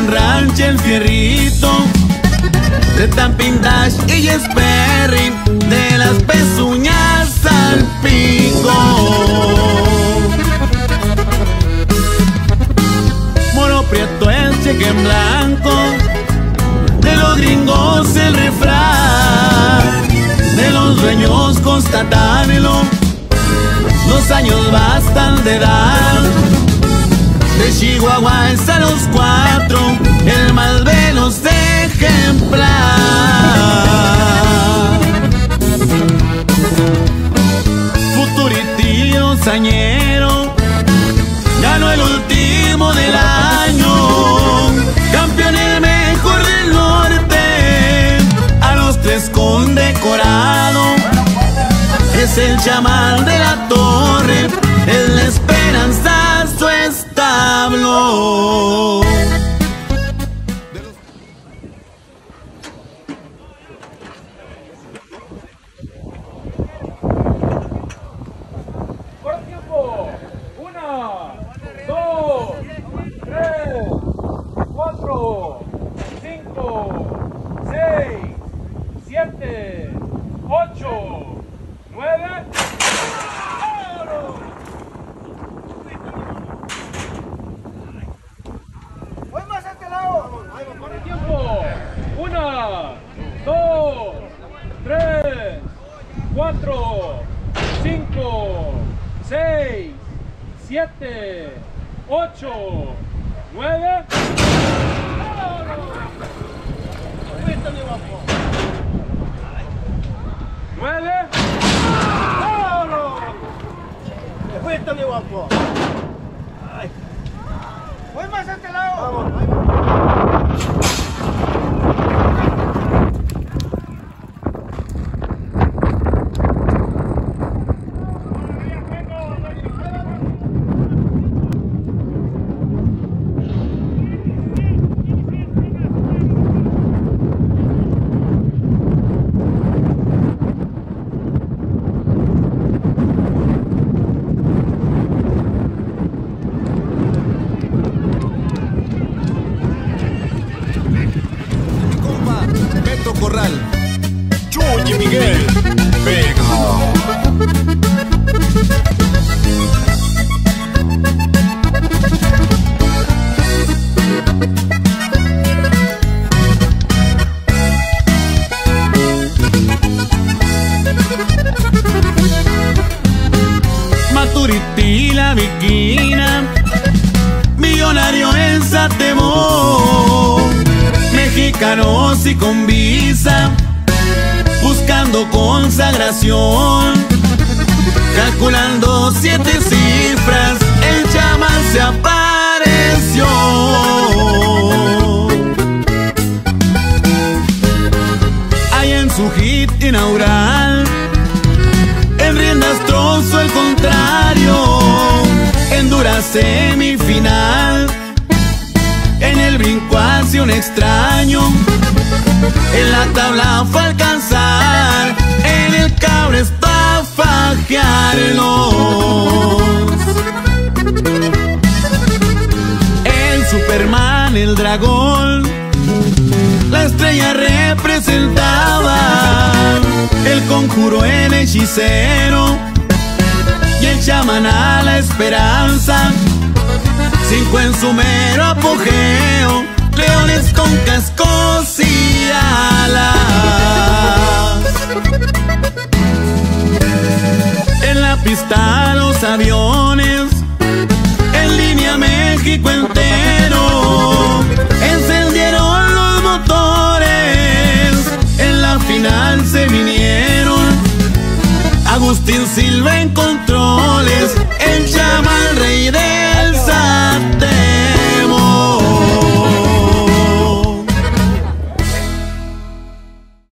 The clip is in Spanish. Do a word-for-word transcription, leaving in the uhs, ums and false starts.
enrancha el fierrito de Tamping Dash y Sperry, de las pezuñas al pico. Moro Prieto el cheque en blanco, de los gringos el refrán, de los dueños constatarlo, los años bastan de edad. De Chihuahua es a los cuatro, el más veloz ejemplar. Futuritío Sañero ganó el último del año, campeón el mejor del norte, a los tres condecorado. Es el chamán de la torre, es la esperanza su establo. Por tiempo, una, dos, tres, cuatro, cinco, seis, siete, ocho, nueve. ¡Voy más a este lado! Por el tiempo, una, dos, tres, cuatro, cinco, seis, siete, ocho, nueve. Nueve. ¡Me fuiste, mi guapo! ¡Voy más a este lado! ¡Vamos! Corral, Chuy Miguel, Vega. Maturití la Viquina, millonario en Satebo, mexicanos y con visa, buscando consagración, calculando siete cifras, el chamán se apareció. Ahí en su hit inaugural, en riendas trozo el contrario, en dura semifinal, en el brinco hacia un extraño, en la tabla fue a alcanzar, en el cabre está a fajearlos. El Superman, el dragón, la estrella representaba, el conjuro, el hechicero y el chamán a la esperanza. Cinco en su mero apogeo, leones con cascos y alas. En la pista los aviones